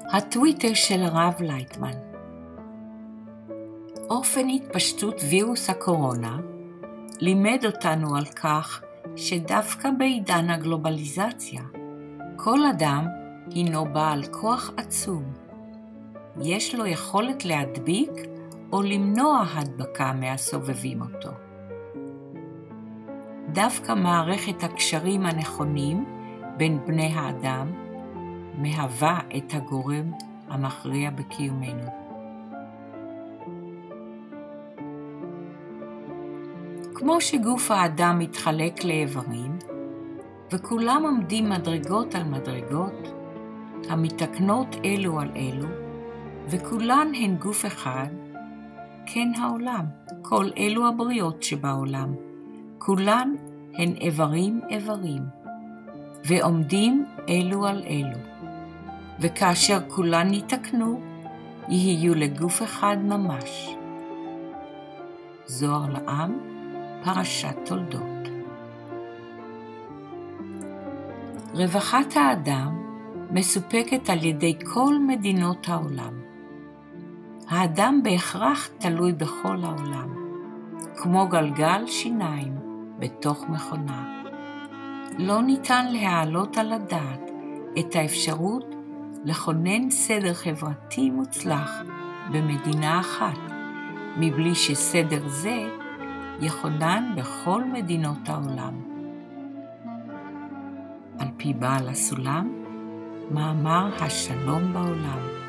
הטוויטר של הרב לייטמן. אופן התפשטות וירוס הקורונה לימד אותנו על כך שדווקא בעידן הגלובליזציה, כל אדם הינו בעל כוח עצום. יש לו יכולת להדביק או למנוע הדבקה מהסובבים אותו. דווקא מערכת הקשרים הנכונים בין בני האדם מהווה את הגורם המכריע בקיומנו. כמו שגוף האדם מתחלק לאיברים, וכולם עומדים מדרגות על מדרגות, המתקנות אלו על אלו, וכולן הן גוף אחד, כן העולם, כל אלו הבריות שבעולם, כולן הן איברים איברים, ועומדים אלו על אלו, וכאשר כולן יתקנו, יהיו לגוף אחד ממש. זוהר לעם, פרשת תולדות. רווחת האדם מסופקת על ידי כל מדינות העולם. האדם בהכרח תלוי בכל העולם, כמו גלגל שיניים בתוך מכונה. לא ניתן להעלות על הדעת את האפשרות לכונן סדר חברתי מוצלח במדינה אחת, מבלי שסדר זה יכונן בכל מדינות העולם. על פי בעל הסולם, מאמר השלום בעולם.